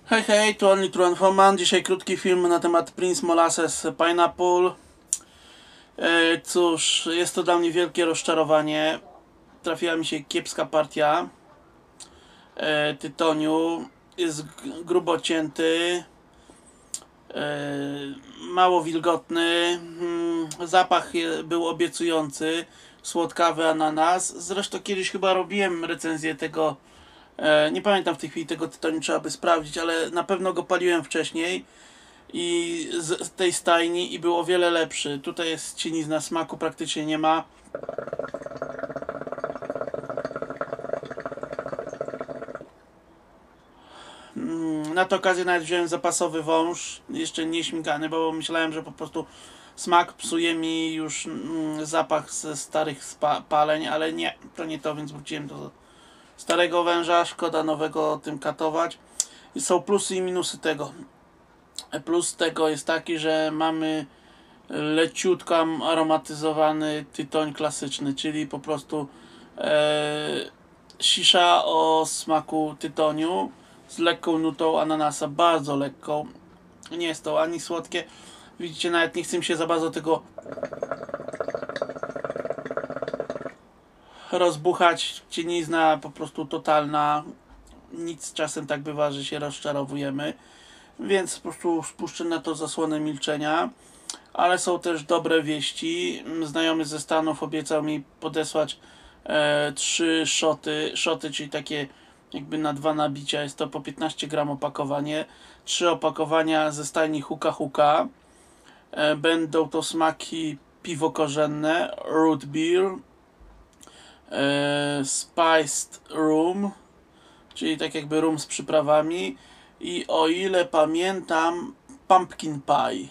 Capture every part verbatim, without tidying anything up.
Hej, hej, tu Only True Foreman. Dzisiaj krótki film na temat Prince Molasses Pineapple. E, cóż, jest to dla mnie wielkie rozczarowanie. Trafiła mi się kiepska partia e, tytoniu. Jest grubo cięty, e, mało wilgotny. Hmm, zapach je, był obiecujący. Słodkawy ananas. Zresztą kiedyś chyba robiłem recenzję tego. Nie pamiętam w tej chwili tego tytoniu, trzeba by sprawdzić, ale na pewno go paliłem wcześniej i z tej stajni i był o wiele lepszy. Tutaj jest cienizna, smaku praktycznie nie ma. Na tę okazję nawet wziąłem zapasowy wąż, jeszcze nie śmigany, bo myślałem, że po prostu smak psuje mi już zapach ze starych paleń, ale nie, to nie to, więc wróciłem do starego węża. Szkoda nowego tym katować. I są plusy i minusy tego. Plus tego jest taki, że mamy leciutko aromatyzowany tytoń klasyczny, czyli po prostu e, shisha o smaku tytoniu z lekką nutą ananasa, bardzo lekką. Nie jest to ani słodkie. Widzicie, nawet nie chcę mi się za bardzo tego rozbuchać. Cienizna po prostu totalna. Nic czasem tak bywa, że się rozczarowujemy, więc po prostu spuszczę na to zasłonę milczenia. Ale są też dobre wieści. Znajomy ze Stanów obiecał mi podesłać e, trzy szoty, szoty, czyli takie jakby na dwa nabicia, jest to po piętnaście gram opakowanie. Trzy opakowania ze stajni Huka Huka. E, będą to smaki piwo korzenne, root beer, e, spiced rum, czyli tak jakby rum z przyprawami, i o ile pamiętam, pumpkin pie.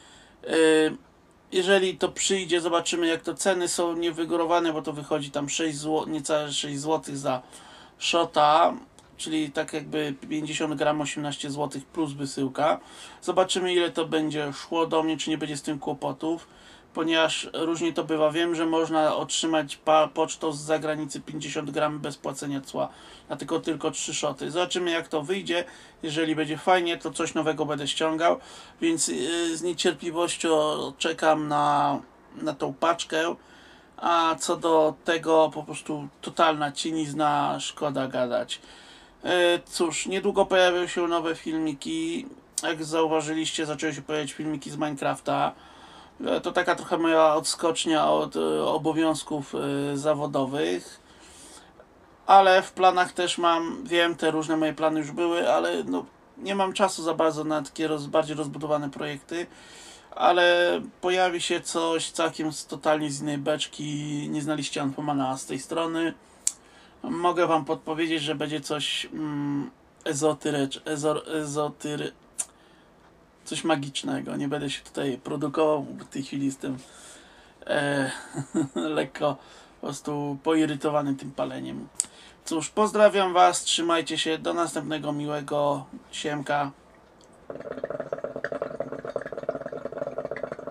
Jeżeli to przyjdzie, zobaczymy, jak to ceny są niewygórowane, bo to wychodzi tam sześć złotych, niecałe sześć złotych za shota, czyli tak jakby pięćdziesiąt gram, osiemnaście złotych plus wysyłka. Zobaczymy, ile to będzie szło do mnie, czy nie będzie z tym kłopotów, ponieważ różnie to bywa. Wiem, że można otrzymać pocztą z zagranicy pięćdziesiąt gram bez płacenia cła, dlatego tylko trzy szoty. Zobaczymy, jak to wyjdzie. Jeżeli będzie fajnie, to coś nowego będę ściągał, więc z niecierpliwością czekam na, na tą paczkę. A co do tego, po prostu totalna cienizna, szkoda gadać. Cóż, niedługo pojawią się nowe filmiki. Jak zauważyliście, zaczęły się pojawiać filmiki z Minecrafta. To taka trochę moja odskocznia od obowiązków zawodowych, ale w planach też mam, wiem, te różne moje plany już były, ale no, nie mam czasu za bardzo na takie roz, bardziej rozbudowane projekty, ale pojawi się coś całkiem z, totalnie z innej beczki. Nie znaliście Unfomana z tej strony. Mogę wam podpowiedzieć, że będzie coś mm, ezotyrycz, ezor, ezotyry, coś magicznego. Nie będę się tutaj produkował, bo w tej chwili jestem e, lekko po prostu poirytowany tym paleniem. Cóż, pozdrawiam was, trzymajcie się, do następnego, miłego, siemka.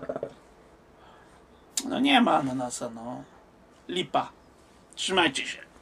No nie ma ananasa, no. Lipa. Trzymajcie się.